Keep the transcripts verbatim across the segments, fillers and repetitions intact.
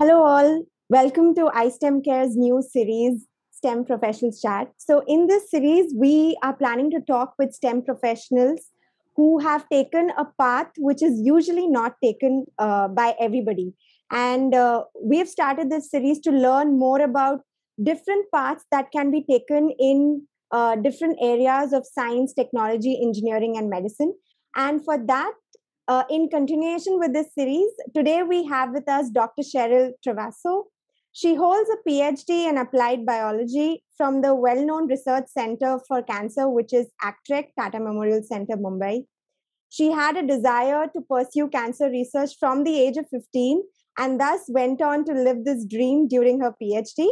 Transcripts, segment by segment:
Hello, all. Welcome to iSTEM Care's new series, STEM Professionals Chat. So, in this series, we are planning to talk with STEM professionals who have taken a path which is usually not taken uh, by everybody. And uh, we have started this series to learn more about different paths that can be taken in uh, different areas of science, technology, engineering, and medicine. And for that, uh, in continuation with this series, today we have with us Doctor Cheryl Travasso. She holds a PhD in applied biology from the well known Research Center for Cancer, which is ACTREC, Tata Memorial Center, Mumbai. She had a desire to pursue cancer research from the age of fifteen and thus went on to live this dream during her PhD.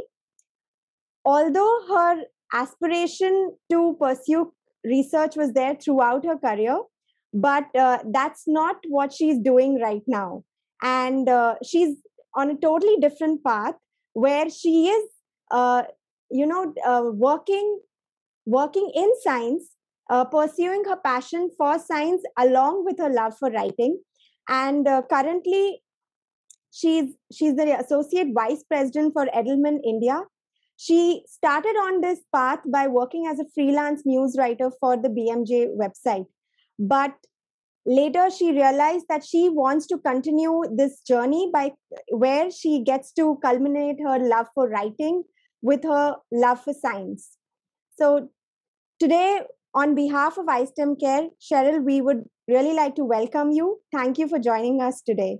Although her aspiration to pursue research was there throughout her career, but uh, that's not what she's doing right now. And uh, she's on a totally different path where she is, uh, you know, uh, working working in science, uh, pursuing her passion for science along with her love for writing. And uh, currently, she's she's the associate vice president for Edelman India. She started on this path by working as a freelance news writer for the B M J website. But later she realized that she wants to continue this journey by where she gets to culminate her love for writing with her love for science. So today, on behalf of iSTEM Care, Cheryl, we would really like to welcome you. Thank you for joining us today.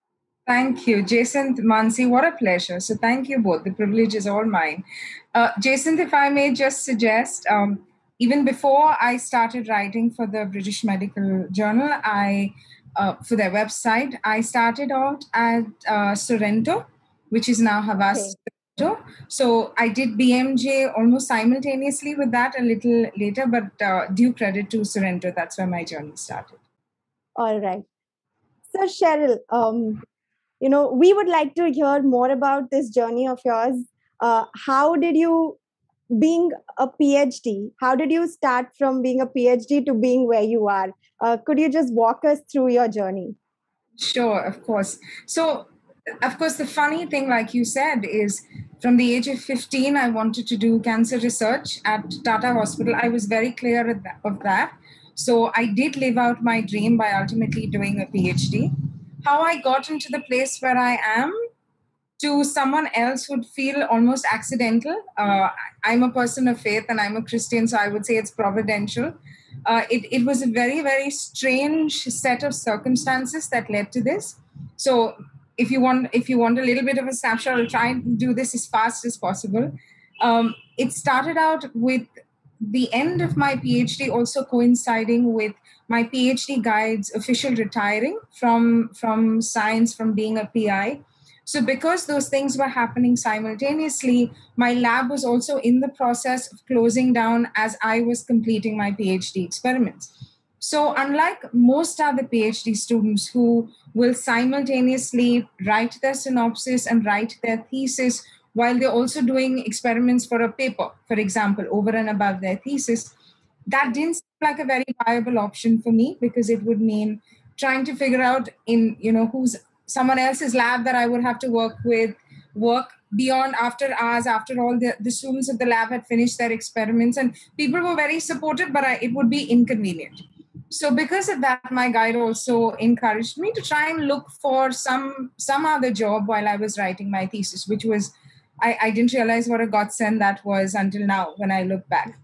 Thank you, Jason, Mansi. What a pleasure. So thank you both. The privilege is all mine. Uh, Jason, if I may just suggest, um, even before I started writing for the British Medical Journal, I uh, for their website, I started out at uh, Sorrento, which is now Havas. Okay. So I did B M J almost simultaneously with that a little later, but uh, due credit to Sorrento, that's where my journey started. All right. So Cheryl, um, you know, we would like to hear more about this journey of yours. Uh, how did you, being a PhD, how did you start from being a PhD to being where you are? Uh, could you just walk us through your journey? Sure, of course. So, of course, the funny thing, like you said, is from the age of fifteen, I wanted to do cancer research at Tata Hospital. I was very clear of that. So, I did live out my dream by ultimately doing a PhD. How I got into the place where I am to someone else would feel almost accidental. Uh, I'm a person of faith and I'm a Christian, so I would say it's providential. Uh, it, it was a very, very strange set of circumstances that led to this. So if you want, if you want a little bit of a snapshot, I'll try and do this as fast as possible. Um, it started out with the end of my PhD also coinciding with my PhD guide's official retiring from, from science, from being a P I. So because those things were happening simultaneously, my lab was also in the process of closing down as I was completing my PhD experiments. So unlike most other PhD students who will simultaneously write their synopsis and write their thesis while they're also doing experiments for a paper, for example, over and above their thesis, that didn't seem like a very viable option for me because it would mean trying to figure out in, you know, who's someone else's lab that I would have to work with, work beyond after hours, after all the, the students of the lab had finished their experiments. And people were very supportive, but I, it would be inconvenient. So because of that, my guide also encouraged me to try and look for some, some other job while I was writing my thesis, which was, I, I didn't realize what a godsend that was until now when I look back.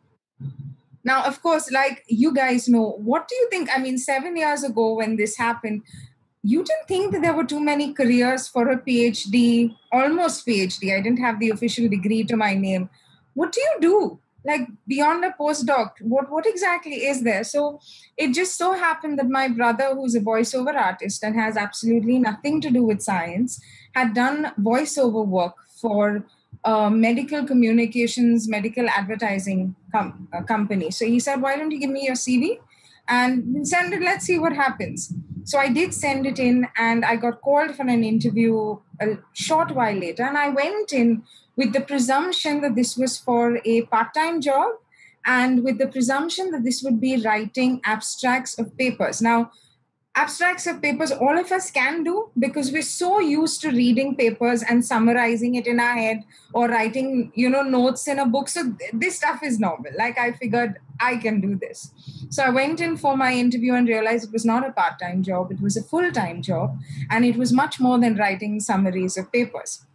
Now, of course, like you guys know, what do you think? I mean, seven years ago when this happened, you didn't think that there were too many careers for a PhD, almost PhD. I didn't have the official degree to my name. What do you do? Like beyond a postdoc, what, what exactly is there? So it just so happened that my brother, who's a voiceover artist and has absolutely nothing to do with science, had done voiceover work for a medical communications, medical advertising com- company. So he said, why don't you give me your C V and send it, let's see what happens. So I did send it in and I got called for an interview a short while later. And I went in with the presumption that this was for a part-time job and with the presumption that this would be writing abstracts of papers. Now, abstracts of papers all of us can do, because we're so used to reading papers and summarizing it in our head or writing, you know, notes in a book. So th- this stuff is normal. Like, I figured I can do this. So I went in for my interview and realized it was not a part-time job. It was a full-time job. And it was much more than writing summaries of papers,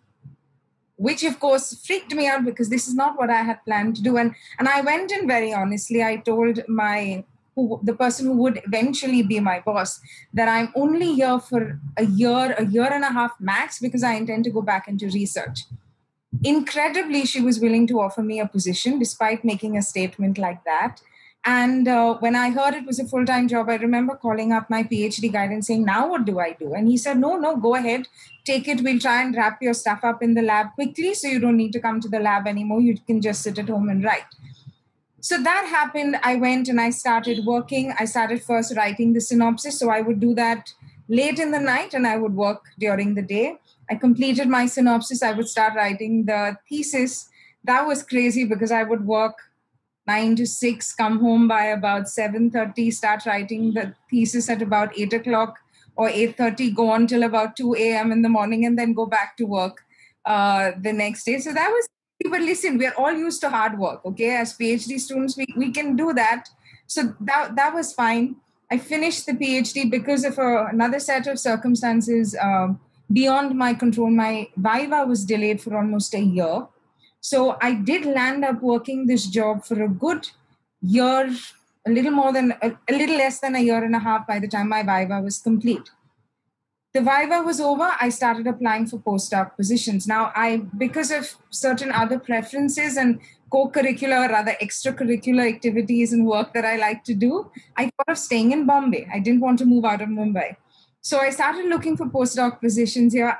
which of course freaked me out because this is not what I had planned to do. And, and I went in very honestly. I told my who, the person who would eventually be my boss, that I'm only here for a year, a year and a half max, because I intend to go back into research. Incredibly, she was willing to offer me a position despite making a statement like that. And uh, when I heard it was a full-time job, I remember calling up my PhD guide and saying, now what do I do? And he said, no, no, go ahead, take it. We'll try and wrap your stuff up in the lab quickly so you don't need to come to the lab anymore. You can just sit at home and write. So that happened. I went and I started working. I started first writing the synopsis. So I would do that late in the night and I would work during the day. I completed my synopsis. I would start writing the thesis. That was crazy because I would work nine to six, come home by about seven thirty, start writing the thesis at about eight o'clock or eight thirty, go on till about two a.m. in the morning, and then go back to work uh, the next day. So that was, but listen, we're all used to hard work, okay? As PhD students, we, we can do that. So that, that was fine. I finished the PhD because of a, another set of circumstances um, beyond my control. My Viva was delayed for almost a year. So I did land up working this job for a good year, a little more than, a, a little less than a year and a half by the time my Viva was complete. The Viva was over, I started applying for postdoc positions. Now, I, because of certain other preferences and co-curricular, rather extracurricular activities and work that I like to do, I thought of staying in Bombay. I didn't want to move out of Mumbai. So I started looking for postdoc positions here.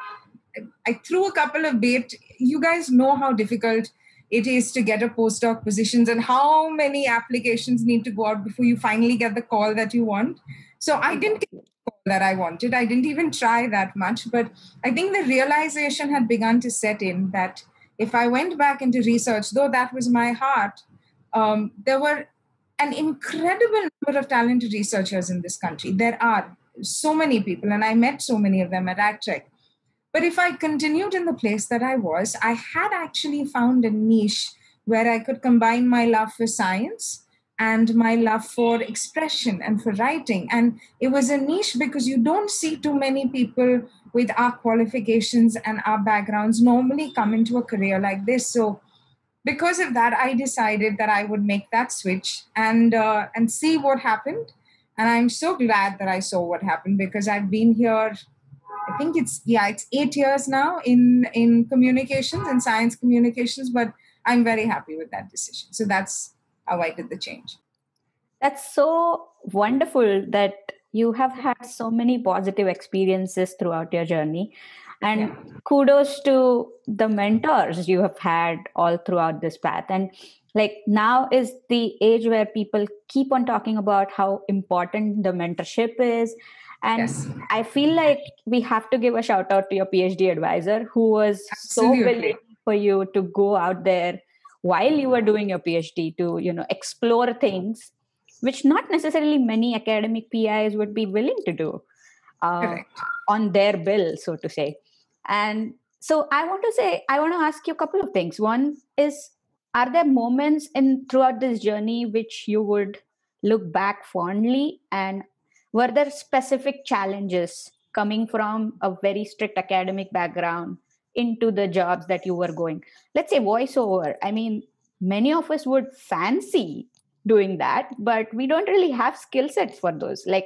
I threw a couple of bait. You guys know how difficult it is to get a postdoc positions and how many applications need to go out before you finally get the call that you want. So I didn't get the call that I wanted. I didn't even try that much. But I think the realization had begun to set in that if I went back into research, though that was my heart, um, there were an incredible number of talented researchers in this country. There are so many people, and I met so many of them at AgTech. But if I continued in the place that I was, I had actually found a niche where I could combine my love for science and my love for expression and for writing. And it was a niche because you don't see too many people with our qualifications and our backgrounds normally come into a career like this. So because of that, I decided that I would make that switch and uh, and see what happened. And I'm so glad that I saw what happened, because I've been here, I think it's, yeah, it's eight years now in, in communications and science communications, but I'm very happy with that decision. So that's how I did the change. That's so wonderful that you have had so many positive experiences throughout your journey. And yeah. Kudos to the mentors you have had all throughout this path. And like now is the age where people keep on talking about how important the mentorship is. And yes. I feel like we have to give a shout out to your PhD advisor, who was Absolutely. so willing for you to go out there while you were doing your PhD to, you know, explore things which not necessarily many academic P Is would be willing to do uh, on their bill, so to say. And so I want to say, I want to ask you a couple of things. One is, are there moments in throughout this journey which you would look back fondly, and were there specific challenges coming from a very strict academic background into the jobs that you were going? Let's say voiceover. I mean, many of us would fancy doing that, but we don't really have skill sets for those. Like,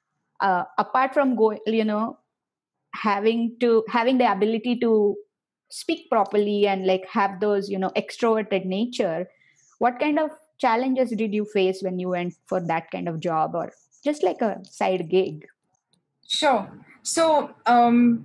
uh, apart from going, you know, having to having the ability to speak properly and like have those, you know, extroverted nature, what kind of challenges did you face when you went for that kind of job, or just like a side gig? Sure. So um,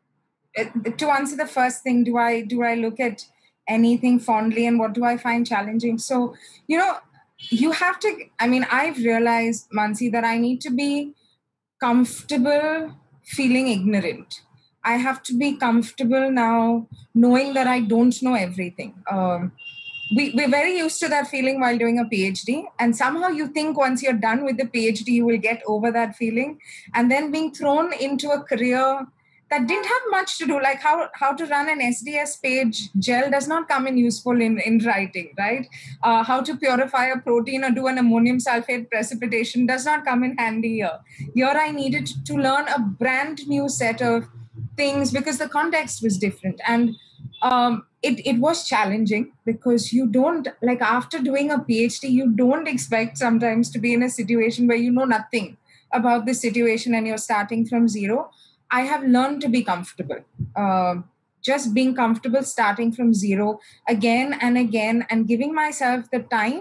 to answer the first thing, do I do I look at anything fondly and what do I find challenging? So, you know, you have to, I mean, I've realized, Mansi, that I need to be comfortable feeling ignorant. I have to be comfortable now knowing that I don't know everything. Um, we, we're very used to that feeling while doing a PhD. And somehow you think once you're done with the PhD, you will get over that feeling. And then being thrown into a career that didn't have much to do, like how, how to run an S D S page gel does not come in useful in, in writing, right? Uh, how to purify a protein or do an ammonium sulfate precipitation does not come in handy here. Here I needed to learn a brand new set of things because the context was different. And um, it, it was challenging because you don't, like after doing a PhD, you don't expect sometimes to be in a situation where you know nothing about the situation and you're starting from zero. I have learned to be comfortable. Uh, just being comfortable starting from zero again and again and giving myself the time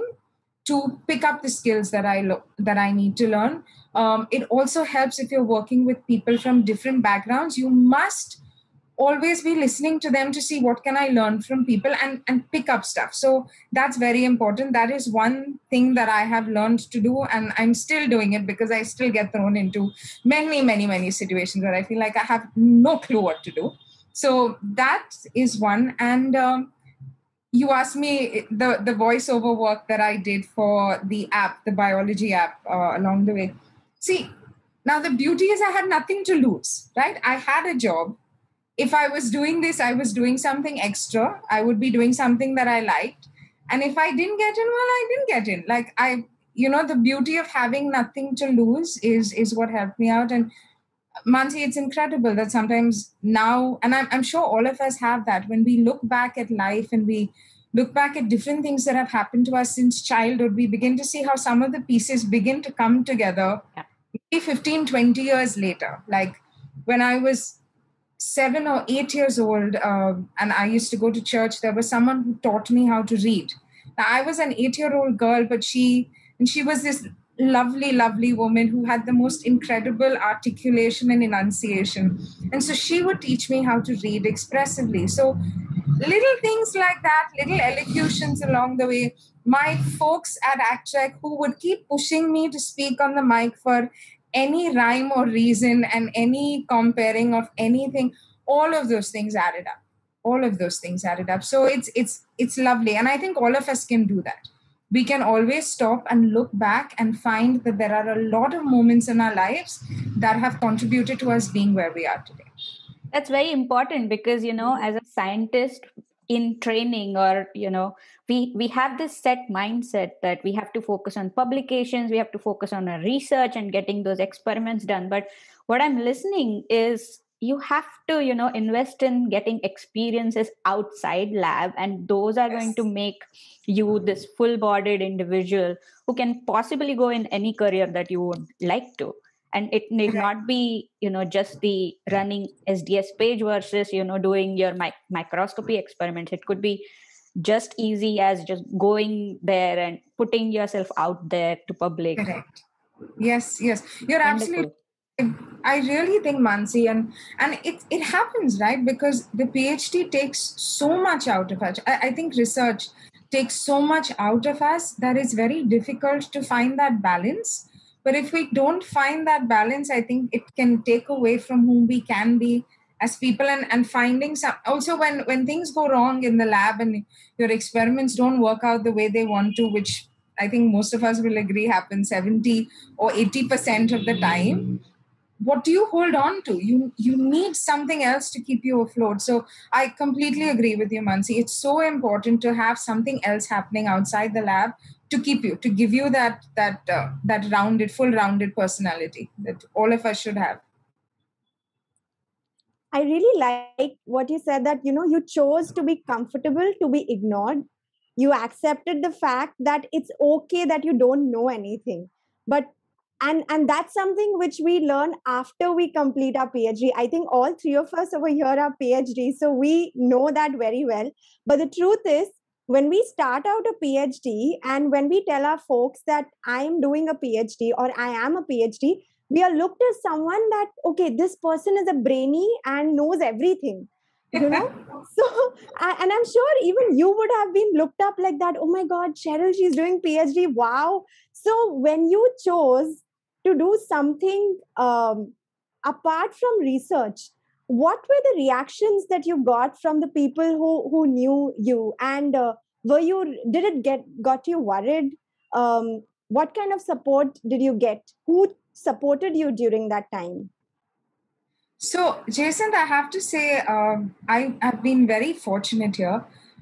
to pick up the skills that I lo- that I need to learn. Um, it also helps if you're working with people from different backgrounds. You must always be listening to them to see what can I learn from people and, and pick up stuff. So that's very important. That is one thing that I have learned to do, and I'm still doing it because I still get thrown into many, many, many situations where I feel like I have no clue what to do. So that is one. And um, you asked me the, the voiceover work that I did for the app, the biology app uh, along the way. See, now the beauty is I had nothing to lose, right? I had a job. If I was doing this, I was doing something extra. I would be doing something that I liked. And if I didn't get in, well, I didn't get in. Like I, you know, the beauty of having nothing to lose is, is what helped me out. And Mansi, it's incredible that sometimes now, and I'm, I'm sure all of us have that, when we look back at life and we look back at different things that have happened to us since childhood, we begin to see how some of the pieces begin to come together Yeah. maybe fifteen, twenty years later. Like when I was seven or eight years old, uh, and I used to go to church, there was someone who taught me how to read. Now, I was an eight-year-old girl, but she and she was this lovely, lovely woman who had the most incredible articulation and enunciation. And so she would teach me how to read expressively. So little things like that, little elocutions along the way. My folks at ActCheck who would keep pushing me to speak on the mic for any rhyme or reason and any comparing of anything, all of those things added up. All of those things added up. So it's it's it's lovely. And I think all of us can do that. We can always stop and look back and find that there are a lot of moments in our lives that have contributed to us being where we are today. That's very important because, you know, as a scientist in training, or, you know, we, we have this set mindset that we have to focus on publications, we have to focus on our research and getting those experiments done. But what I'm listening is you have to, you know, invest in getting experiences outside lab, and those are yes. going to make you this full-bodied individual who can possibly go in any career that you would like to. And it need not be, you know, just the running S D S page versus, you know, doing your mic- microscopy experiments. It could be just easy as just going there and putting yourself out there to public. Correct. Yes, yes. You're Wonderful. Absolutely. I really think, Mansi, and and it, it happens, right? Because the PhD takes so much out of us. I, I think research takes so much out of us that it's very difficult to find that balance. But if we don't find that balance, I think it can take away from whom we can be as people, and, and finding some, also when, when things go wrong in the lab and your experiments don't work out the way they want to, which I think most of us will agree happens seventy or eighty percent of the time. What do you hold on to? You you need something else to keep you afloat. So I completely agree with you, Mansi. It's so important to have something else happening outside the lab to keep you, to give you that that uh, that rounded, full rounded personality that all of us should have. I really like what you said, that, you know, you chose to be comfortable, to be ignored. You accepted the fact that it's okay that you don't know anything. But and and that's something which we learn after we complete our PhD. I think all three of us over here are PhD, so we know that very well. But the truth is, when we start out a PhD and when we tell our folks that I am doing a PhD or I am a PhD, we are looked as someone that, okay, this person is a brainy and knows everything, you know. So and I'm sure even you would have been looked up like that. Oh my God, Cheryl, she's doing PhD, wow. So when you chose to do something um, apart from research, what were the reactions that you got from the people who who knew you, and uh, were you, did it get, got you worried? Um, what kind of support did you get? Who supported you during that time? So, Jason, I have to say, um, I have been very fortunate here.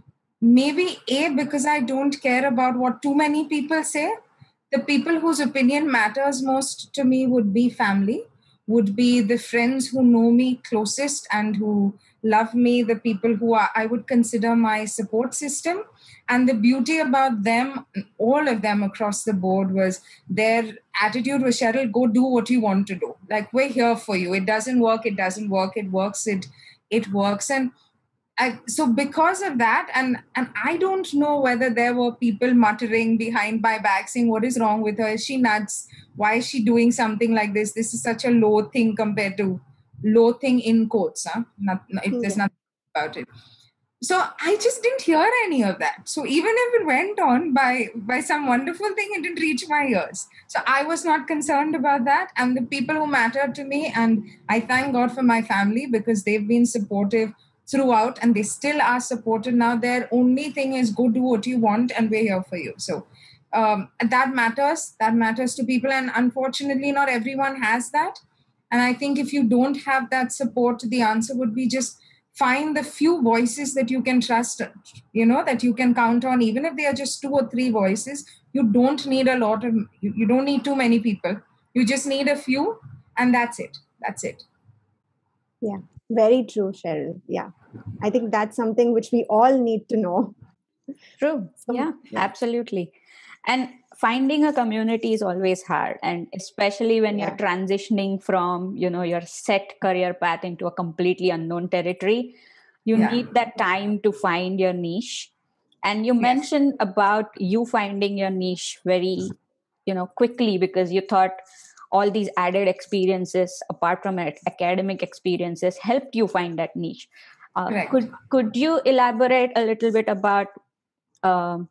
Maybe A, because I don't care about what too many people say. The people whose opinion matters most to me would be family, would be the friends who know me closest and who love me, the people who are, I would consider my support system. And the beauty about them, all of them across the board, was their attitude was, Cheryl, go do what you want to do. Like, we're here for you. It doesn't work, it doesn't work, it works, it it works. And I, so because of that, and and I don't know whether there were people muttering behind my back saying, what is wrong with her? Is she nuts? Why is she doing something like this? This is such a low thing compared to low thing in quotes. Huh? Not, if there's nothing about it. So I just didn't hear any of that. So even if it went on by by some wonderful thing, it didn't reach my ears. So I was not concerned about that. And the people who mattered to me, and I thank God for my family because they've been supportive throughout and they still are supported now. Their only thing is go do what you want and we're here for you. So um, that matters. That matters to people. And unfortunately, not everyone has that. And I think if you don't have that support, the answer would be just find the few voices that you can trust, you know, that you can count on, even if they are just two or three voices. You don't need a lot of, you, you don't need too many people. You just need a few, and that's it. That's it. Yeah, very true, Cheryl. Yeah, I think that's something which we all need to know. True. So, yeah, yeah, absolutely. And finding a community is always hard, and especially when yeah. you're transitioning from, you know, your set career path into a completely unknown territory. You yeah. need that time to find your niche. And you yes. mentioned about you finding your niche very, you know, quickly because you thought all these added experiences, apart from academic experiences, helped you find that niche. Uh, could could you elaborate a little bit about um,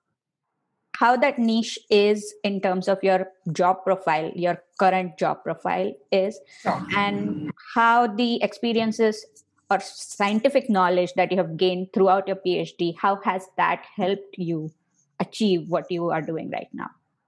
how that niche is in terms of your job profile, your current job profile is, sure. and how the experiences or scientific knowledge that you have gained throughout your PhD, how has that helped you achieve what you are doing right now?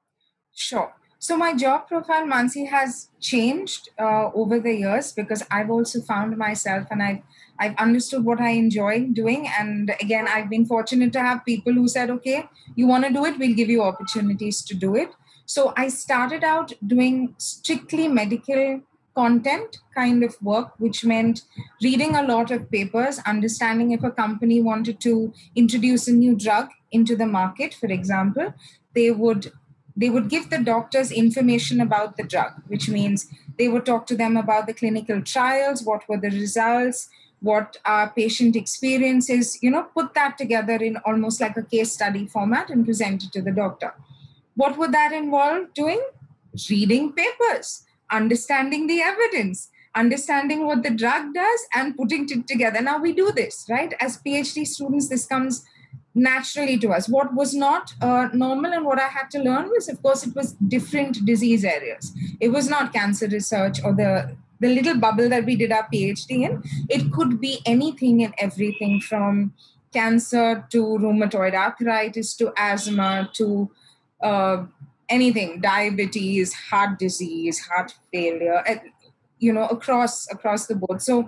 Sure. So my job profile, Mansi, has changed uh, over the years because I've also found myself and I've, I've understood what I enjoy doing. And again, I've been fortunate to have people who said, okay, you want to do it, we'll give you opportunities to do it. So I started out doing strictly medical content kind of work, which meant reading a lot of papers, understanding if a company wanted to introduce a new drug into the market, for example, they would They would give the doctors information about the drug, which means they would talk to them about the clinical trials, what were the results, what are patient experiences, you know, put that together in almost like a case study format and present it to the doctor. What would that involve doing? Reading papers, understanding the evidence, understanding what the drug does and putting it together. Now we do this, right? As PhD students, this comes naturally to us. What was not uh, normal and what I had to learn was, of course, it was different disease areas. It was not cancer research or the, the little bubble that we did our PhD in. It could be anything and everything from cancer to rheumatoid arthritis to asthma to uh, anything, diabetes, heart disease, heart failure, you know, across across the board. So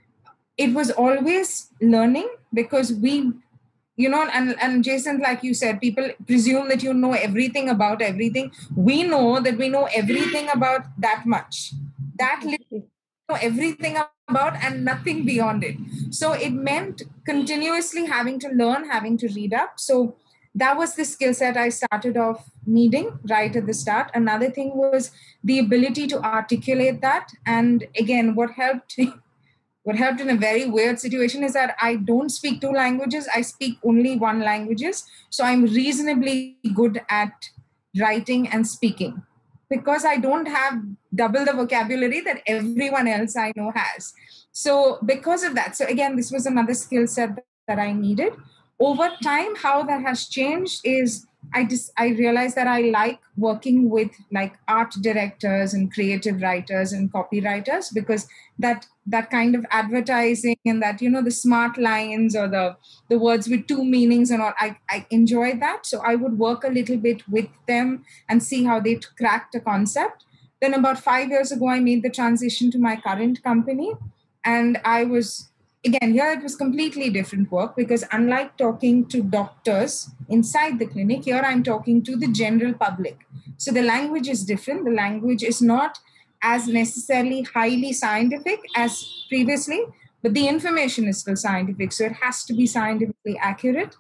it was always learning because we You know, and, and Jason, like you said, people presume that you know everything about everything. We know that we know everything about that much. That little know everything about and nothing beyond it. So it meant continuously having to learn, having to read up. So that was the skill set I started off needing right at the start. Another thing was the ability to articulate that. And again, what helped What helped in a very weird situation is that I don't speak two languages. I speak only one languages. So I'm reasonably good at writing and speaking because I don't have double the vocabulary that everyone else I know has. So because of that, so again, this was another skill set that I needed. over time, how that has changed is I just I realized that I like working with like art directors and creative writers and copywriters, because that that kind of advertising and that, you know, the smart lines or the the words with two meanings and all, I, I enjoy that. So I would work a little bit with them and see how they cracked a concept. Then about five years ago, I made the transition to my current company, and I was again, here it was completely different work, because unlike talking to doctors inside the clinic, here I'm talking to the general public. So the language is different. The language is not as necessarily highly scientific as previously, but the information is still scientific. So it has to be scientifically accurate.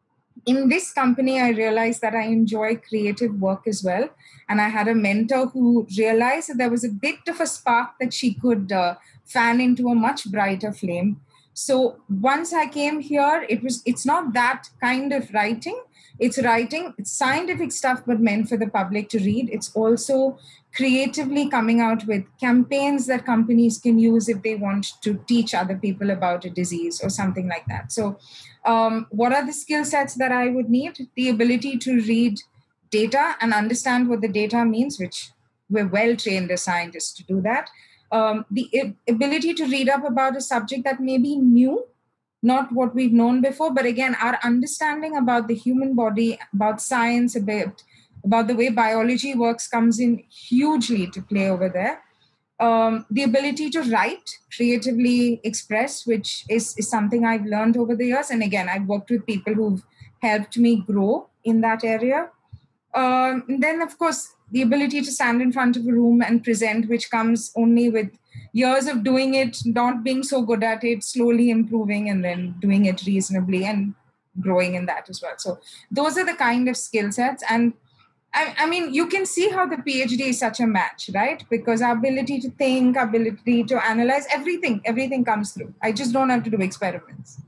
In this company, I realized that I enjoy creative work as well. And I had a mentor who realized that there was a bit of a spark that she could uh, fan into a much brighter flame. So once I came here, it was it's not that kind of writing. It's writing, it's scientific stuff, but meant for the public to read. It's also creatively coming out with campaigns that companies can use if they want to teach other people about a disease or something like that. So um, what are the skill sets that I would need? The ability to read data and understand what the data means, which we're well trained as scientists to do that. Um, the ability to read up about a subject that may be new, not what we've known before, but again, our understanding about the human body, about science, about, about the way biology works comes in hugely to play over there. Um, the ability to write, creatively express, which is, is something I've learned over the years. And again, I've worked with people who've helped me grow in that area. Um, and then, of course, the ability to stand in front of a room and present, which comes only with years of doing it, not being so good at it, slowly improving, and then doing it reasonably and growing in that as well. So those are the kind of skill sets. And I, I mean, you can see how the PhD is such a match, right? Because our ability to think, ability to analyze, everything, everything comes through. I just don't have to do experiments.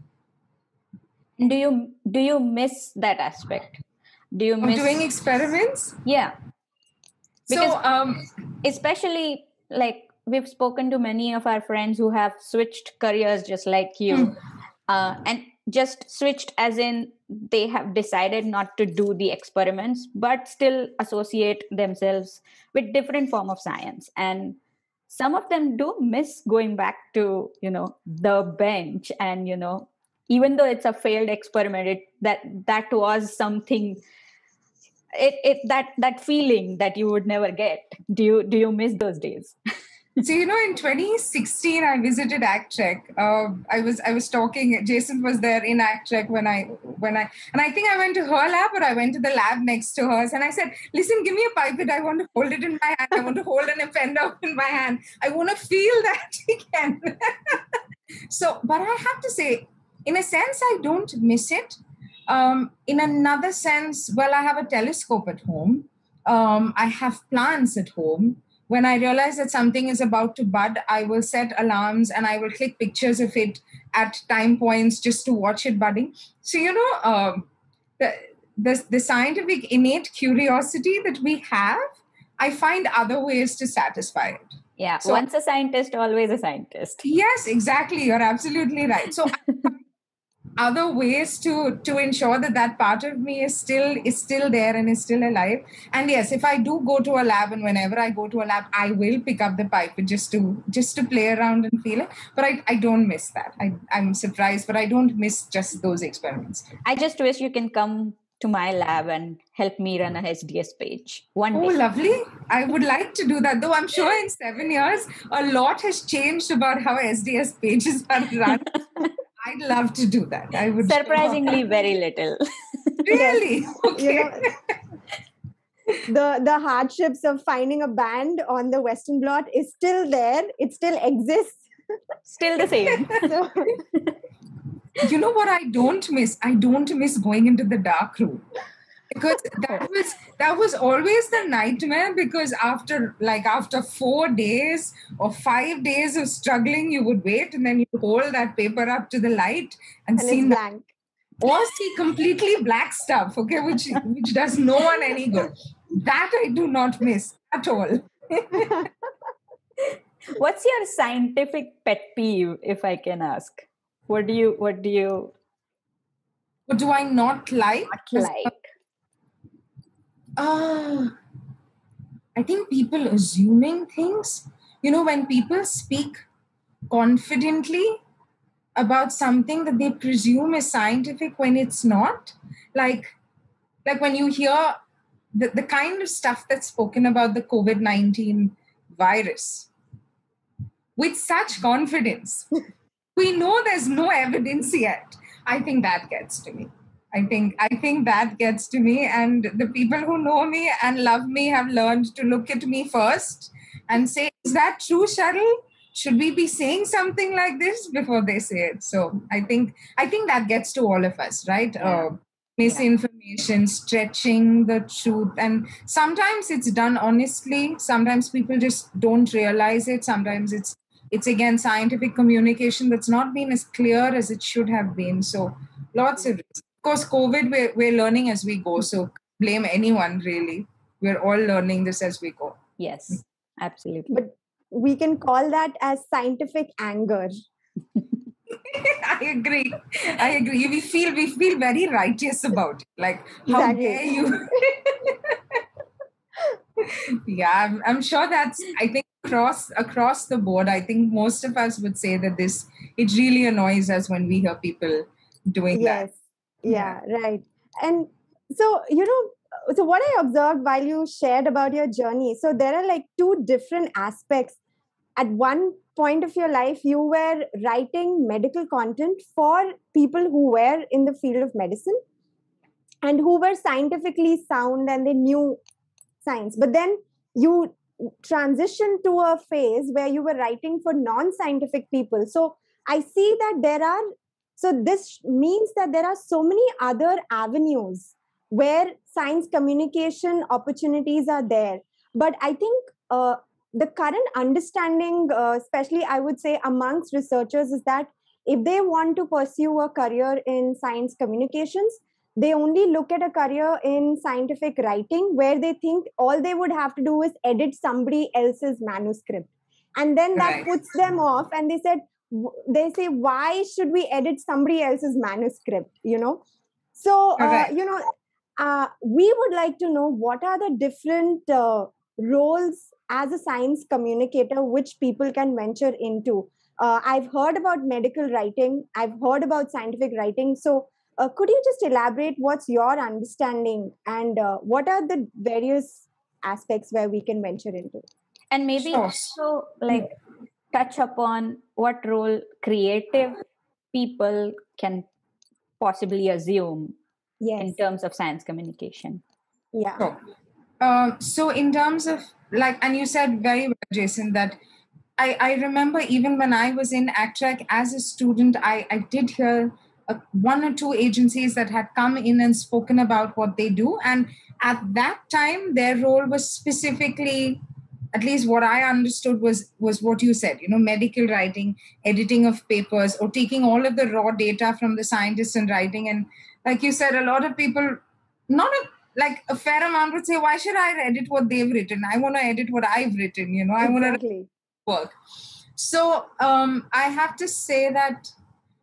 Do you do you miss that aspect? Do you miss of doing experiments? Yeah. Because so, um, especially like we've spoken to many of our friends who have switched careers just like you, hmm. uh, and just switched as in they have decided not to do the experiments, but still associate themselves with different form of science. And some of them do miss going back to, you know, the bench, and, you know, even though it's a failed experiment, it, that that was something, it, it that that feeling that you would never get. Do you do you miss those days? So, you know, in twenty sixteen, I visited ACTREC. Uh, I was I was talking. Jason was there in ACTREC when I when I and I think I went to her lab, or I went to the lab next to hers, and I said, "Listen, give me a pipette. I want to hold it in my hand. I want to hold an appender in my hand. I want to feel that again." So, but I have to say, in a sense, I don't miss it. Um, in another sense, well, I have a telescope at home. Um, I have plants at home. When I realize that something is about to bud, I will set alarms and I will click pictures of it at time points just to watch it budding. So, you know, um, the, the, the scientific innate curiosity that we have, I find other ways to satisfy it. Yeah, so, once a scientist, always a scientist. Yes, exactly. You're absolutely right. So other ways to to ensure that that part of me is still is still there and is still alive. And yes, if I do go to a lab, and whenever I go to a lab, I will pick up the pipette just to just to play around and feel it. But I, I don't miss that. I, I'm surprised, but I don't miss just those experiments. I just wish you can come to my lab and help me run a S D S page one oh, day. Oh, lovely. I would like to do that, though I'm sure in seven years, a lot has changed about how S D S pages are run. I'd love to do that. I would. Surprisingly, very little. Really? Okay. You know, the the hardships of finding a band on the Western blot is still there. It still exists. Still the same. So, you know what I don't miss? I don't miss going into the dark room. Because that was that was always the nightmare, because after like after four days or five days of struggling, you would wait and then you hold that paper up to the light and, and see blank. Or see completely black stuff, okay, which which does no one any good. That I do not miss at all. What's your scientific pet peeve, if I can ask? What do you what do you What do I not like? Not like. Uh, I think people assuming things. You know, when people speak confidently about something that they presume is scientific when it's not, like, like when you hear the, the kind of stuff that's spoken about the COVID nineteen virus with such confidence, we know there's no evidence yet. I think that gets to me. I think I think that gets to me. And the people who know me and love me have learned to look at me first and say, is that true, Cheryl? Should we be saying something like this before they say it? So I think I think that gets to all of us, right? Yeah. Uh, misinformation, stretching the truth. And sometimes it's done honestly. Sometimes people just don't realize it. Sometimes it's it's again scientific communication that's not been as clear as it should have been. So lots of risks. Of course, COVID, we're, we're learning as we go. So blame anyone, really. We're all learning this as we go. Yes, absolutely. But we can call that as scientific anger. I agree. I agree. We feel we feel very righteous about it. Like, how Exactly. dare you? Yeah, I'm, I'm sure that's, I think across across the board, I think most of us would say that this, it really annoys us when we hear people doing Yes. that. Yeah, right. And so, you know, so what I observed while you shared about your journey, so there are like two different aspects. At one point of your life, you were writing medical content for people who were in the field of medicine and who were scientifically sound and they knew science. But then you transitioned to a phase where you were writing for non-scientific people. So I see that there are, so this means that there are so many other avenues where science communication opportunities are there. But I think uh, the current understanding, uh, especially I would say amongst researchers, is that if they want to pursue a career in science communications, they only look at a career in scientific writing where they think all they would have to do is edit somebody else's manuscript. And then that Right. puts them off. And they said, they say, why should we edit somebody else's manuscript? You know? So, uh, Correct. you know, uh, we would like to know what are the different uh, roles as a science communicator which people can venture into. Uh, I've heard about medical writing. I've heard about scientific writing. So, uh, could you just elaborate what's your understanding and uh, what are the various aspects where we can venture into? And maybe Sure. also like touch upon what role creative people can possibly assume Yes. in terms of science communication. Yeah. Sure. Uh, so in terms of like, and you said very well, Jason, that I, I remember even when I was in ACTRAC as a student, I, I did hear uh, one or two agencies that had come in and spoken about what they do. And at that time, their role was specifically, at least what I understood was, was what you said, you know, medical writing, editing of papers, or taking all of the raw data from the scientists and writing. And like you said, a lot of people, not a, like a fair amount would say, why should I edit what they've written? I want to edit what I've written, you know, I want to Exactly. work. So um, I have to say that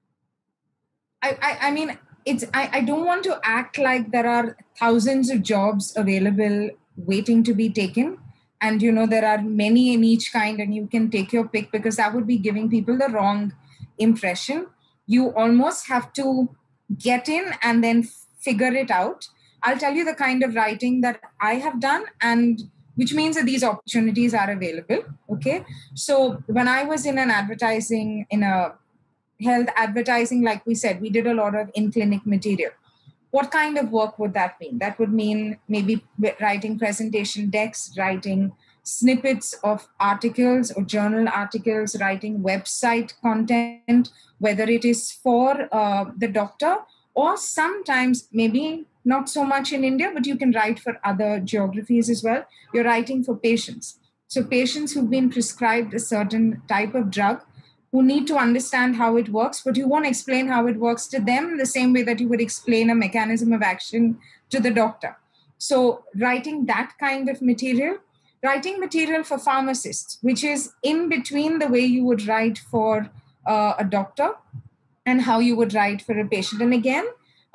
I, I, I mean, it's I, I don't want to act like there are thousands of jobs available waiting to be taken. And, you know, there are many in each kind and you can take your pick, because that would be giving people the wrong impression. You almost have to get in and then figure it out. I'll tell you the kind of writing that I have done, and which means that these opportunities are available. Okay. So when I was in an advertising, in a health advertising, like we said, we did a lot of in-clinic material. What kind of work would that mean? That would mean maybe writing presentation decks, writing snippets of articles or journal articles, writing website content, whether it is for uh, the doctor, or sometimes maybe not so much in India, but you can write for other geographies as well. You're writing for patients. So patients who've been prescribed a certain type of drug, who need to understand how it works, but you won't explain how it works to them the same way that you would explain a mechanism of action to the doctor. So writing that kind of material, writing material for pharmacists, which is in between the way you would write for uh, a doctor and how you would write for a patient. And again,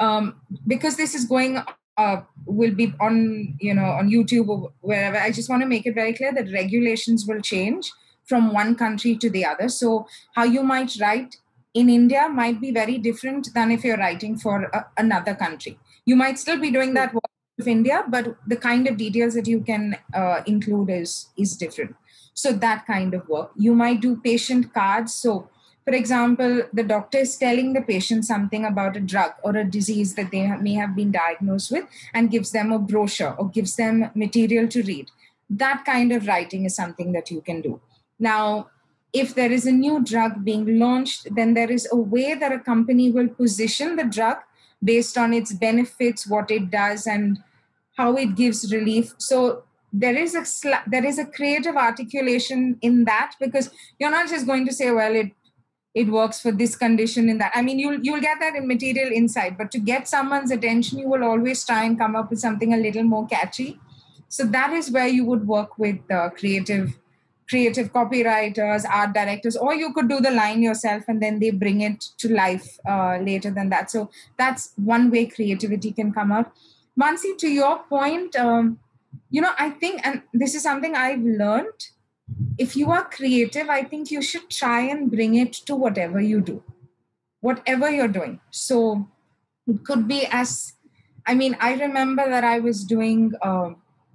um, because this is going uh, will be on, you know, on YouTube or wherever, I just want to make it very clear that regulations will change from one country to the other. So how you might write in India might be very different than if you're writing for a, another country. You might still be doing that work of India, but the kind of details that you can uh, include is, is different. So that kind of work. You might do patient cards. So for example, the doctor is telling the patient something about a drug or a disease that they may have been diagnosed with and gives them a brochure or gives them material to read. That kind of writing is something that you can do. Now, if there is a new drug being launched, then there is a way that a company will position the drug based on its benefits, what it does, and how it gives relief. So there is a sl- there is a creative articulation in that, because you're not just going to say, well, it it works for this condition in that. I mean, you'll you'll get that in material insight, but to get someone's attention, you will always try and come up with something a little more catchy. So that is where you would work with uh, creative creative copywriters, art directors, or you could do the line yourself and then they bring it to life uh, later than that. So that's one way creativity can come out. Mansi, to your point, um, you know, I think, and this is something I've learned, if you are creative, I think you should try and bring it to whatever you do, whatever you're doing. So it could be as, I mean, I remember that I was doing, uh,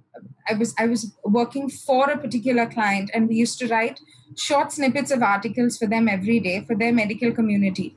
I was I was working for a particular client, and we used to write short snippets of articles for them every day for their medical community.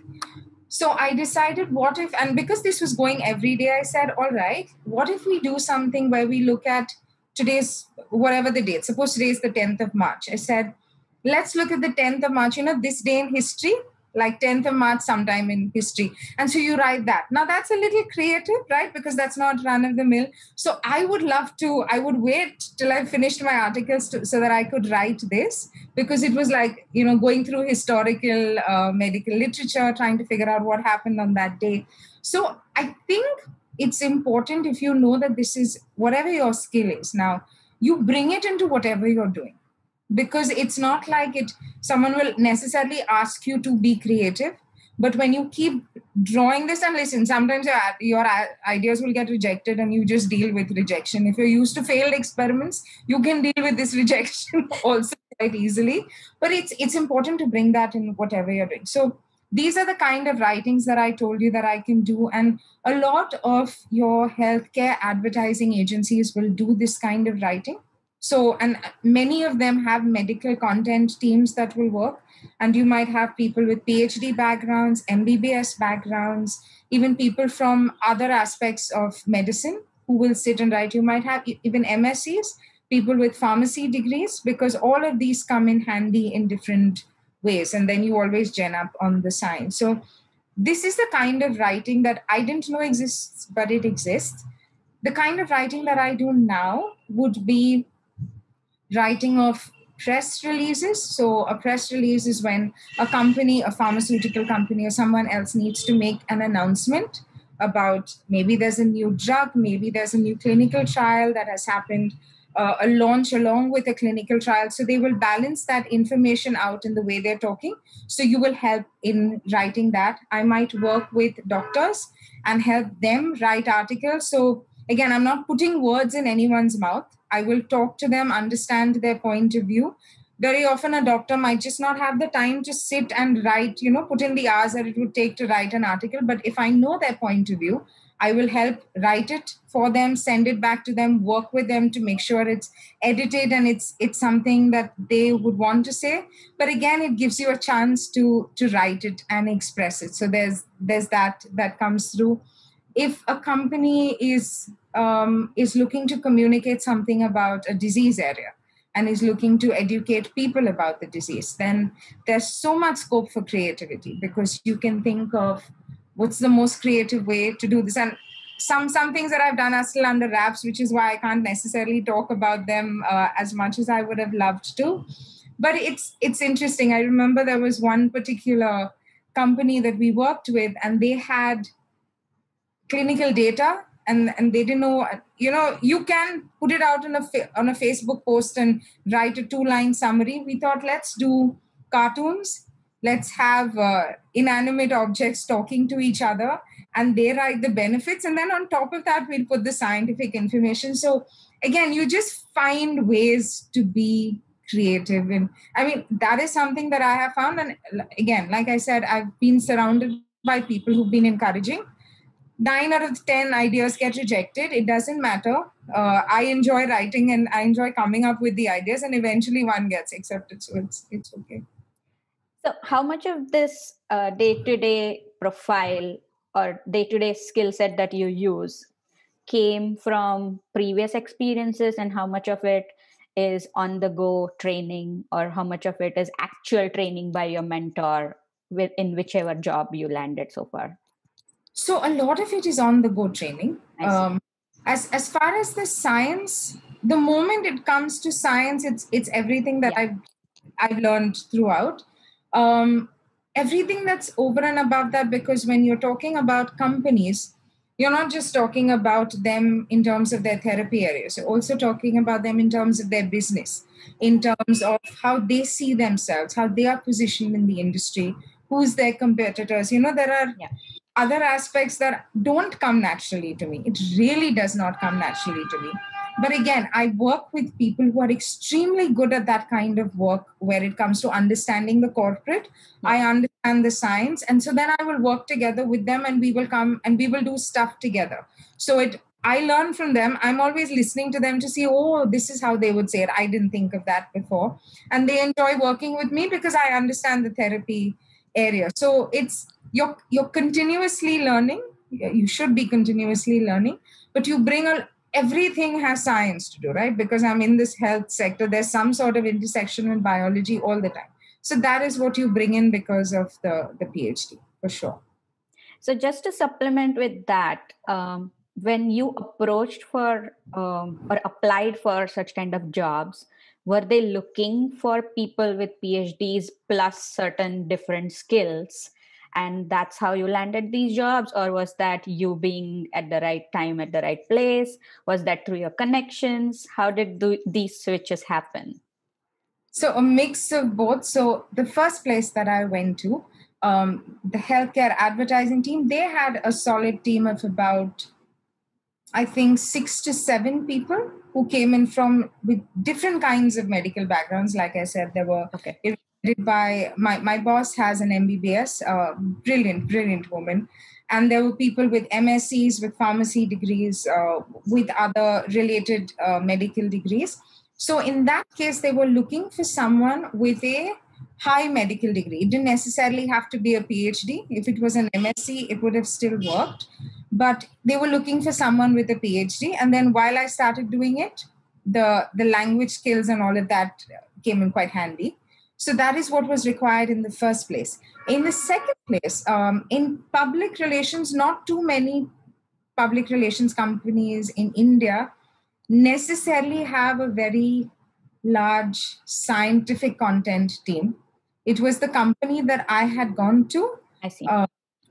So I decided, what if, and because this was going every day, I said, all right, what if we do something where we look at today's, whatever the date, suppose today is the tenth of March. I said, let's look at the tenth of March, you know, this day in history, like tenth of March sometime in history. And so you write that. Now that's a little creative, right? Because that's not run of the mill. So I would love to, I would wait till I finished my articles to, so that I could write this, because it was like, you know, going through historical uh, medical literature, trying to figure out what happened on that day. So I think it's important, if you know that this is whatever your skill is now, you bring it into whatever you're doing. Because it's not like it, someone will necessarily ask you to be creative, but when you keep drawing this, and listen, sometimes your, your ideas will get rejected and you just deal with rejection. If you're used to failed experiments, you can deal with this rejection also quite easily. But it's it's important to bring that in whatever you're doing. So these are the kind of writings that I told you that I can do. And a lot of your healthcare advertising agencies will do this kind of writing. So, and many of them have medical content teams that will work. And you might have people with PhD backgrounds, M B B S backgrounds, even people from other aspects of medicine who will sit and write. You might have even M S Cs, people with pharmacy degrees, because all of these come in handy in different ways. And then you always gen up on the science. So this is the kind of writing that I didn't know exists, but it exists. The kind of writing that I do now would be writing of press releases. So a press release is when a company, a pharmaceutical company or someone else needs to make an announcement about maybe there's a new drug, maybe there's a new clinical trial that has happened, uh, a launch along with a clinical trial. So they will balance that information out in the way they're talking. So you will help in writing that. I might work with doctors and help them write articles. So again, I'm not putting words in anyone's mouth. I will talk to them, understand their point of view. Very often a doctor might just not have the time to sit and write, you know, put in the hours that it would take to write an article. But if I know their point of view, I will help write it for them, send it back to them, work with them to make sure it's edited and it's it's something that they would want to say. But again, it gives you a chance to, to write it and express it. So there's there's that that comes through. If a company is um, is looking to communicate something about a disease area and is looking to educate people about the disease, then there's so much scope for creativity, because you can think of what's the most creative way to do this. And some some things that I've done are still under wraps, which is why I can't necessarily talk about them uh, as much as I would have loved to. But it's it's interesting. I remember there was one particular company that we worked with, and they had clinical data, and, and they didn't know, you know, you can put it out on a, on a Facebook post and write a two-line summary. We thought, let's do cartoons let's have uh, inanimate objects talking to each other, and they write the benefits. And then on top of that, we'll put the scientific information. So again, you just find ways to be creative. And I mean, that is something that I have found. And again, like I said, I've been surrounded by people who've been encouraging. Nine out of ten ideas get rejected. It doesn't matter. Uh, I enjoy writing and I enjoy coming up with the ideas, and eventually one gets accepted. So it's it's okay. So, how much of this uh, day-to-day profile or day-to-day skill set that you use came from previous experiences, and how much of it is on-the-go training, or how much of it is actual training by your mentor with in whichever job you landed so far? So a lot of it is on-the-go training. Um, as as far as the science, the moment it comes to science, it's it's everything that yeah. I've I've learned throughout. Um, everything that's over and above that, because when you're talking about companies, you're not just talking about them in terms of their therapy areas, you're also talking about them in terms of their business, in terms of how they see themselves, how they are positioned in the industry, who's their competitors. You know, there are yeah. other aspects that don't come naturally to me. It really does not come naturally to me. But again, I work with people who are extremely good at that kind of work where it comes to understanding the corporate. Yeah. I understand the science. And so then I will work together with them, and we will come and we will do stuff together. So it, I learn from them. I'm always listening to them to see, oh, this is how they would say it. I didn't think of that before. And they enjoy working with me because I understand the therapy area. So it's, you're, you're continuously learning. You should be continuously learning, but you bring a, everything has science to do, right? Because I'm in this health sector, there's some sort of intersection with biology all the time. So that is what you bring in because of the, the PhD, for sure. So just to supplement with that, um, when you approached for um, or applied for such kind of jobs, were they looking for people with PhDs plus certain different skills? And that's how you landed these jobs? Or was that you being at the right time at the right place? Was that through your connections? How did th- these switches happen? So a mix of both. So the first place that I went to, um, the healthcare advertising team, they had a solid team of about, I think, six to seven people who came in from with different kinds of medical backgrounds. Like I said, there were okay. by my, my boss has an M B B S, uh, brilliant, brilliant woman. And there were people with M S Cs, with pharmacy degrees, uh, with other related uh, medical degrees. So in that case, they were looking for someone with a high medical degree. It didn't necessarily have to be a PhD. If it was an M S C, it would have still worked. But they were looking for someone with a PhD. And then while I started doing it, the, the language skills and all of that came in quite handy. So that is what was required in the first place. In the second place, um, in public relations, not too many public relations companies in India necessarily have a very large scientific content team. It was the company that I had gone to. I see. Uh,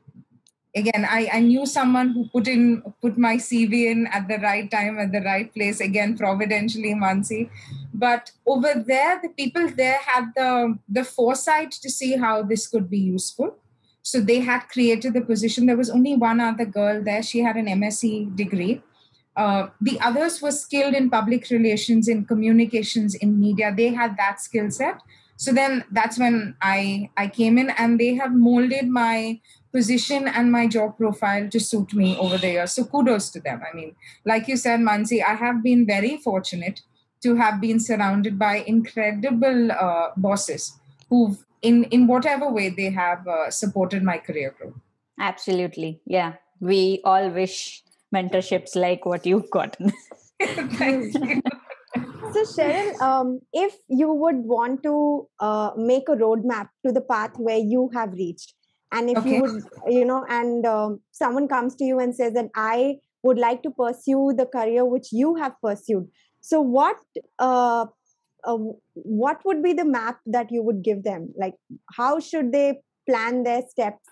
Again, I, I knew someone who put in put my C V in at the right time, at the right place, again, providentially, Mansi. But over there, the people there had the, the foresight to see how this could be useful. So they had created the position. There was only one other girl there. She had an M S c degree. Uh, the others were skilled in public relations, in communications, in media. They had that skill set. So then that's when I, I came in, and they have molded my position and my job profile to suit me over the years. So kudos to them. I mean, like you said, Mansi, I have been very fortunate to have been surrounded by incredible uh, bosses who've, in, in whatever way they have uh, supported my career growth. Absolutely. Yeah. We all wish mentorships like what you've gotten. Thank you. So Cheryl, um, if you would want to uh, make a roadmap to the path where you have reached, and if okay. you would, you know, and um, someone comes to you and says that I would like to pursue the career which you have pursued. So what, uh, uh, what would be the map that you would give them? Like, how should they plan their steps?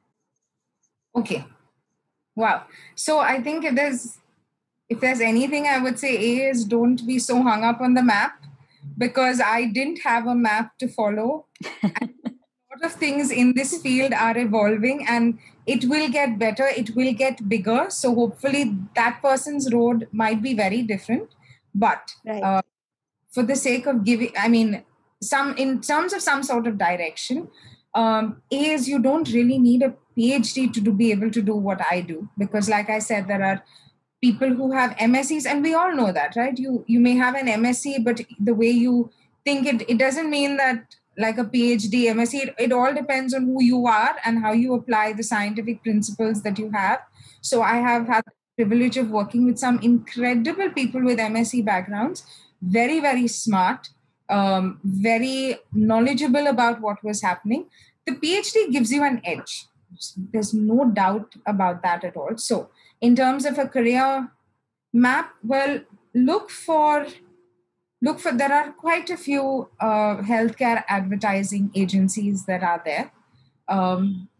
Okay. Wow. So I think if there's, if there's anything I would say, A is don't be so hung up on the map, because I didn't have a map to follow. lot of things in this field are evolving, and it will get better, it will get bigger. So hopefully that person's road might be very different. But Right. uh, for the sake of giving, I mean, some in terms of some sort of direction, um, is you don't really need a PhD to do, be able to do what I do. Because like I said, there are people who have M S Cs, and we all know that, right? You you may have an M S C, but the way you think it, it doesn't mean that like a PhD, M S C, it, it all depends on who you are and how you apply the scientific principles that you have. So I have had the privilege of working with some incredible people with M S C backgrounds, very, very smart, um, very knowledgeable about what was happening. The PhD gives you an edge. There's no doubt about that at all. So in terms of a career map, well, look for look for there are quite a few uh, healthcare advertising agencies that are there. Um,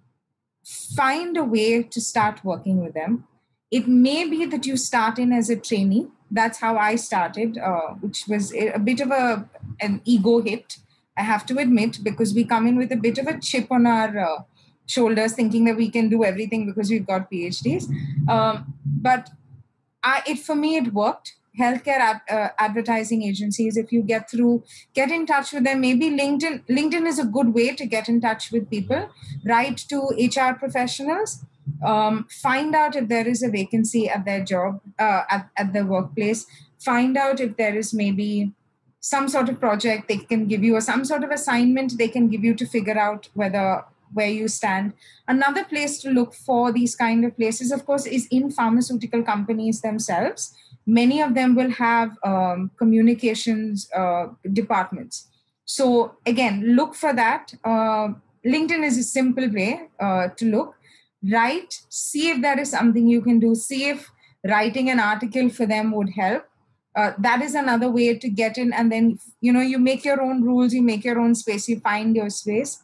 find a way to start working with them. It may be that you start in as a trainee. That's how I started, uh, which was a bit of a an ego hit, I have to admit, because we come in with a bit of a chip on our uh, shoulders, thinking that we can do everything because we've got PhDs. Um, but I, it for me, it worked. Healthcare ad, uh, advertising agencies, if you get through, get in touch with them. Maybe LinkedIn. LinkedIn is a good way to get in touch with people. Write to H R professionals. Um, find out if there is a vacancy at their job, uh, at, at their workplace. Find out if there is maybe some sort of project they can give you, or some sort of assignment they can give you to figure out whether where you stand. Another place to look for these kind of places, of course, is in pharmaceutical companies themselves. Many of them will have um, communications uh, departments. So again, look for that. Uh, LinkedIn is a simple way uh, to look. Write, see if there is something you can do. See if writing an article for them would help. Uh, that is another way to get in. And then, you know, you make your own rules, you make your own space, you find your space.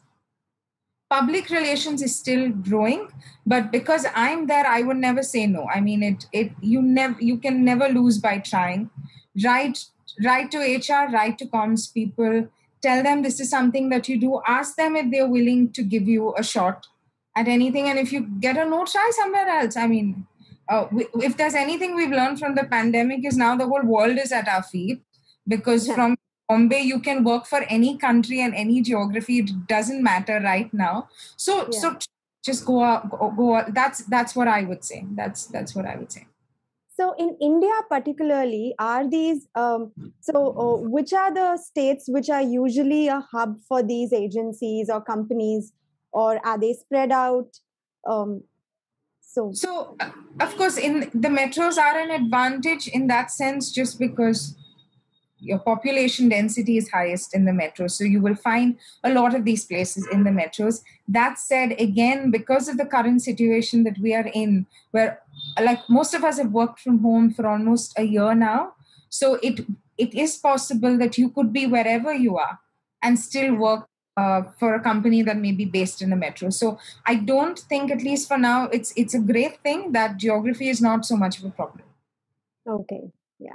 Public relations is still growing, but because I'm there, I would never say no. I mean, it it you never you can never lose by trying. Write write to H R, write to comms people, tell them this is something that you do. Ask them if they're willing to give you a shot at anything, and if you get a no, try somewhere else. I mean, uh, we, if there's anything we've learned from the pandemic, is now the whole world is at our feet, because Yeah. from Bombay, you can work for any country and any geography. It doesn't matter right now. So, Yeah. so just go out, go, go out. That's that's what I would say. That's that's what I would say. So in India, particularly, are these um, so uh, which are the states which are usually a hub for these agencies or companies, or are they spread out? Um, so So, uh, of course, in the metros are an advantage in that sense, just because your population density is highest in the metros. So you will find a lot of these places in the metros. That said, again, because of the current situation that we are in, where like most of us have worked from home for almost a year now, so it it is possible that you could be wherever you are and still work uh, for a company that may be based in the metro. So I don't think, at least for now, it's it's a great thing that geography is not so much of a problem. okay, yeah.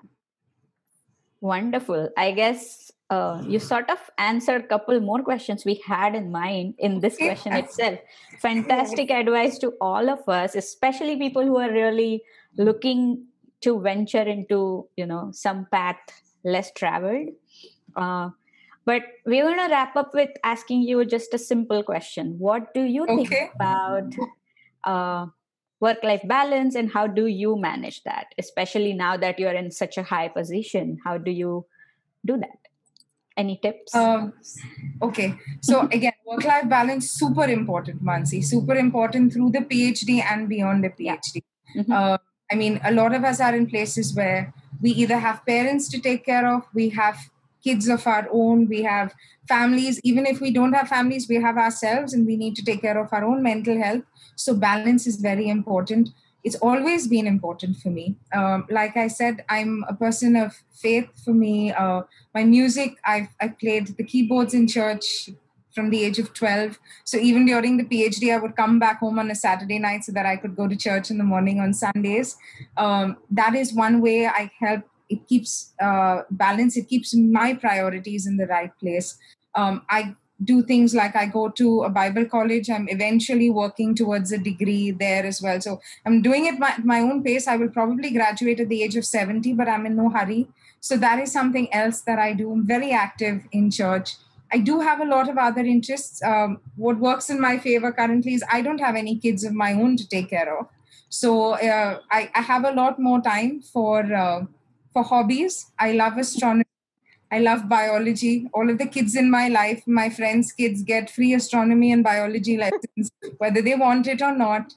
Wonderful. I guess uh, you sort of answered a couple more questions we had in mind in this Okay. question itself. Fantastic advice to all of us, especially people who are really looking to venture into, you know, some path less traveled. Uh, but we're going to wrap up with asking you just a simple question. What do you think Okay. about uh, work-life balance, and how do you manage that, especially now that you're in such a high position? How do you do that? Any tips? Um, okay. So again, work-life balance, super important, Mansi. Super important through the PhD and beyond the PhD. Yeah. Mm-hmm. Uh, I mean, a lot of us are in places where we either have parents to take care of, we have kids of our own, we have families. Even if we don't have families, we have ourselves, and we need to take care of our own mental health. So balance is very important. It's always been important for me. Um, like I said, I'm a person of faith. For me, uh, my music, I've, I've played the keyboards in church from the age of twelve. So even during the PhD, I would come back home on a Saturday night so that I could go to church in the morning on Sundays. Um, that is one way I help. It keeps uh, balance. It keeps my priorities in the right place. Um, I do things like I go to a Bible college. I'm eventually working towards a degree there as well. So I'm doing it at my own pace. I will probably graduate at the age of seventy, but I'm in no hurry. So that is something else that I do. I'm very active in church. I do have a lot of other interests. Um, what works in my favor currently is I don't have any kids of my own to take care of. So uh, I, I have a lot more time for uh, for hobbies. I love astronomy. I love biology. All of the kids in my life, my friends' kids, get free astronomy and biology lessons, whether they want it or not.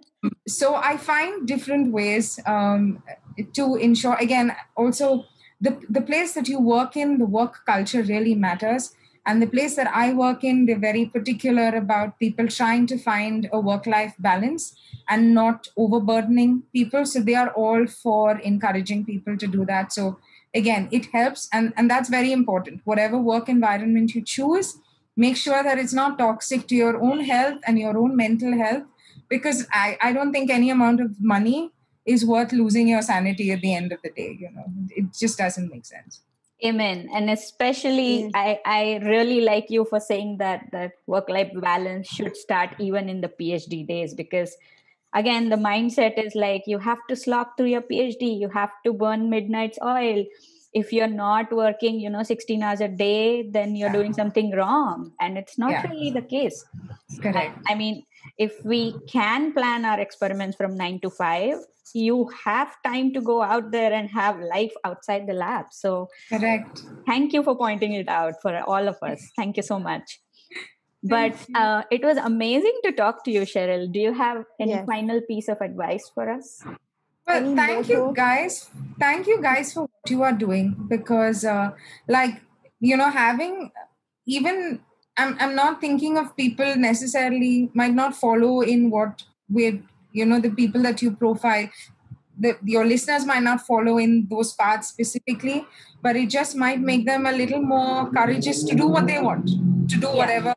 So I find different ways um, to ensure, again, also the, the place that you work in, the work culture really matters. And the place that I work in, they're very particular about people trying to find a work-life balance and not overburdening people. So they are all for encouraging people to do that. So again, it helps. And, and that's very important. Whatever work environment you choose, make sure that it's not toxic to your own health and your own mental health, because I, I don't think any amount of money is worth losing your sanity at the end of the day. You know, it just doesn't make sense. Amen. And especially, yeah. I, I really like you for saying that that work-life balance should start even in the PhD days, because again, the mindset is like you have to slog through your PhD, you have to burn midnight's oil. If you're not working, you know, sixteen hours a day, then you're doing something wrong. And it's not yeah. really the case. Correct. I, I mean, if we can plan our experiments from nine to five, you have time to go out there and have life outside the lab. So correct. Thank you for pointing it out for all of us. Thank you so much. But uh, it was amazing to talk to you, Cheryl. Do you have any yes. final piece of advice for us? Well, any thank you guys. Thank you guys for what you are doing, because uh, like, you know, having even, I'm, I'm not thinking of people necessarily might not follow in what we're, you know, the people that you profile, the, your listeners might not follow in those paths specifically, but it just might make them a little more courageous to do what they want, to do yeah. whatever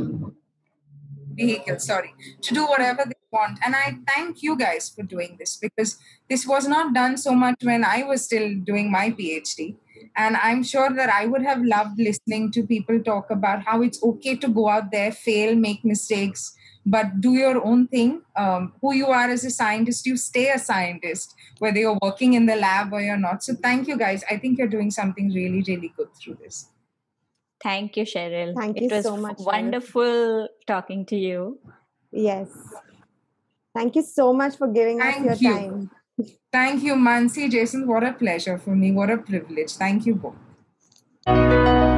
vehicle, sorry, to do whatever they want. And I thank you guys for doing this, because this was not done so much when I was still doing my PhD. And I'm sure that I would have loved listening to people talk about how it's okay to go out there, fail, make mistakes, but do your own thing. Um, who you are as a scientist, you stay a scientist, whether you're working in the lab or you're not. So thank you guys. I think you're doing something really, really good through this. Thank you, Cheryl. Thank it you was so much. Wonderful Cheryl. Talking to you. Yes. Thank you so much for giving Thank us your you. time. Thank you, Mansi, Jason. What a pleasure for me. What a privilege. Thank you both.